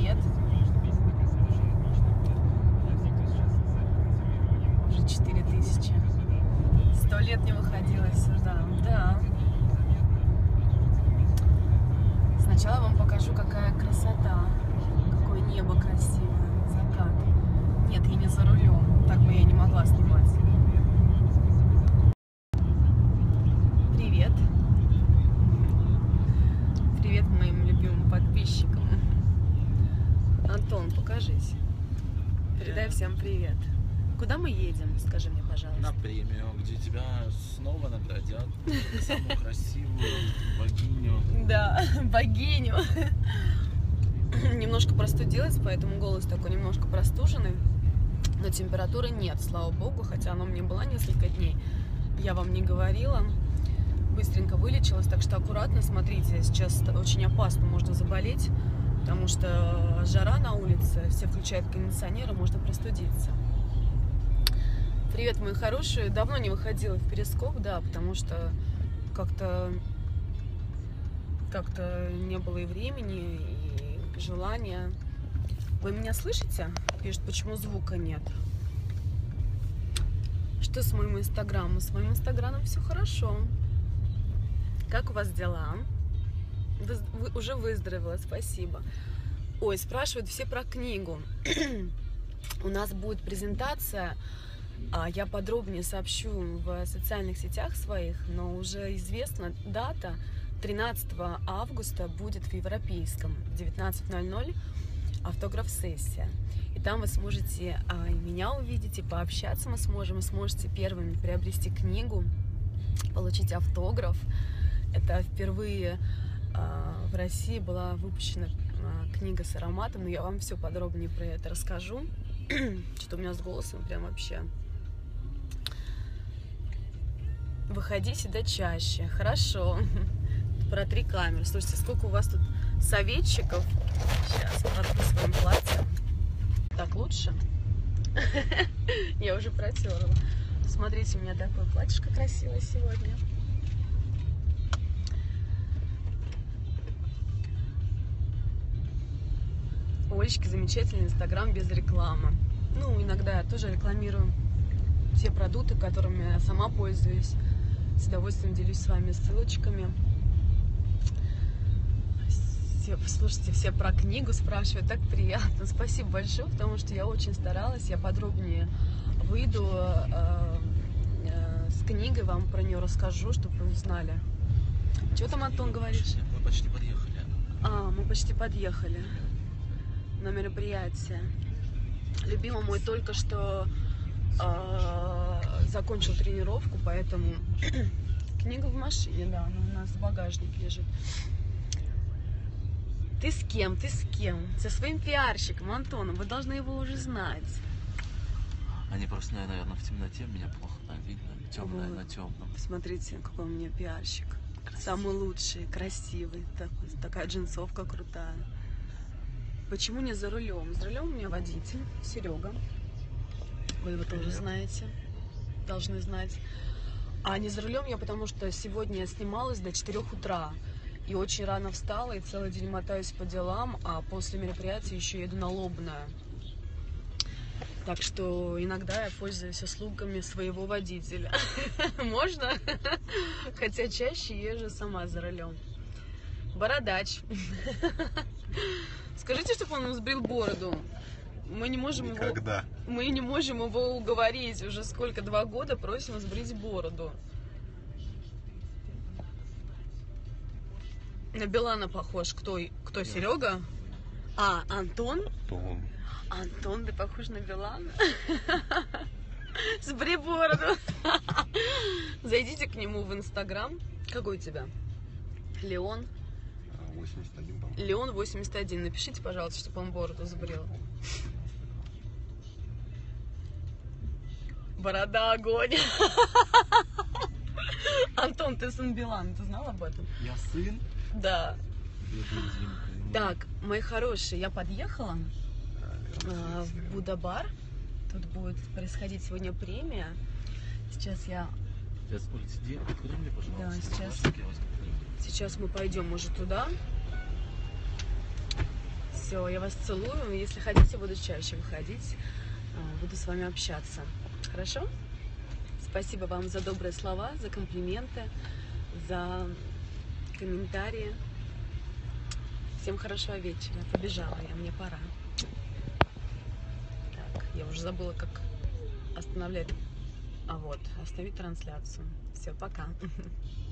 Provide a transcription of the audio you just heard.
привет. Уже 4000. 100 лет не выходила сюда. Да. Сначала вам покажу, какая красота. Какое небо красивое. Закат. Нет, я не за рулем. Так бы я не могла снимать. Привет. Привет моим любимым подписчикам. Антон, покажись. Передай всем привет. Куда мы едем? Скажи мне, пожалуйста. На премию, где тебя снова наградят самую красивую богиню. Да, богиню. Немножко простудилась, поэтому голос такой немножко простуженный. Но температуры нет, слава богу, хотя она у меня была несколько дней. Я вам не говорила. Быстренько вылечилась, так что аккуратно смотрите. Сейчас очень опасно, можно заболеть, потому что жара на улице, все включают кондиционеры, можно простудиться. Привет, мои хорошие. Давно не выходила в перископ, да, потому что как-то не было и времени, и желания. Вы меня слышите? Пишут, почему звука нет. Что с моим инстаграмом? С моим инстаграмом все хорошо. Как у вас дела? Вы уже выздоровела, спасибо. Ой, спрашивают все про книгу. У нас будет презентация. Я подробнее сообщу в социальных сетях своих, но уже известна дата. 13 августа будет в Европейском в 19:00 автограф-сессия. И там вы сможете меня увидеть и пообщаться мы сможем. Вы сможете первыми приобрести книгу, получить автограф. Это впервые в России была выпущена книга с ароматом, но я вам все подробнее про это расскажу. Что у меня с голосом прям вообще. Выходите да чаще. Хорошо. Про 3 камеры. Слушайте, сколько у вас тут советчиков. Сейчас протру своим платьем. Так лучше? Я уже протерла. Смотрите, у меня такое платьишко красивое сегодня. У Олечки замечательный инстаграм без рекламы. Ну, иногда я тоже рекламирую те продукты, которыми я сама пользуюсь. С удовольствием делюсь с вами ссылочками. Слушайте, все про книгу спрашивают, так приятно. Спасибо большое, потому что я очень старалась. Я подробнее выйду с книгой, вам про нее расскажу, чтобы вы узнали. Что там, Антон, говоришь? Мы почти подъехали. Мы почти подъехали на мероприятие. Любимый мой только что закончил тренировку, поэтому книга в машине, да, она у нас в багажнике лежит. Ты с кем? Ты с кем? Со своим пиарщиком Антоном. Вы должны его уже знать. Они просто, наверное, в темноте меня плохо видно. Темное на темном. Посмотрите, какой у меня пиарщик. Красивый. Самый лучший, красивый. Такая джинсовка крутая. Почему не за рулем? За рулем у меня водитель Серега. Вы его тоже знаете. Должны знать. А не за рулем я, потому что сегодня я снималась до 4 утра. И очень рано встала, и целый день мотаюсь по делам, а после мероприятия еще еду на Лобное. Так что иногда я пользуюсь услугами своего водителя. Можно? Хотя чаще езжу сама за рулем. Бородач. Скажите, чтобы он сбрил бороду. Мы не можем его уговорить. Уже сколько, 2 года просим сбрить бороду. На Билана похож. Кто Серега? Антон? Антон, ты похож на Билана? Сбри бороду. Зайдите к нему в инстаграм. Какой у тебя? Леон? 81, по-моему. Леон 81. Напишите, пожалуйста, чтобы он бороду сбрил. Борода огонь. Антон, ты сын Билана, ты знал об этом? Я сын? Да. Так, мои хорошие, я подъехала в Будда-бар. Тут будет происходить сегодня премия. Сейчас я... Откуда мне, пожалуйста? Да, сейчас мы пойдем уже туда. Все, я вас целую. Если хотите, буду чаще выходить. Буду с вами общаться. Хорошо? Спасибо вам за добрые слова, за комплименты, за комментарии. Всем хорошего вечера. Побежала я, мне пора. Так, я уже забыла, как остановлять. А вот, остановить трансляцию. Все, пока.